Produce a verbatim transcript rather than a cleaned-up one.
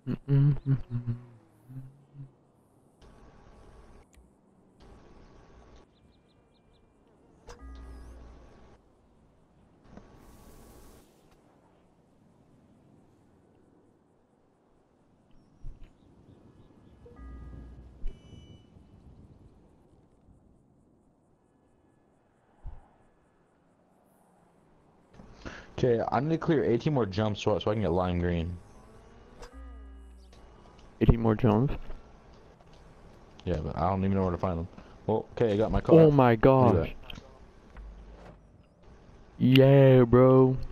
Okay, I need to clear eighteen more jumps so, so I can get lime green. eighteen more jumps. Yeah, but I don't even know where to find them. Well, okay, I got my car. Oh my Look at gosh. that. Yeah, bro.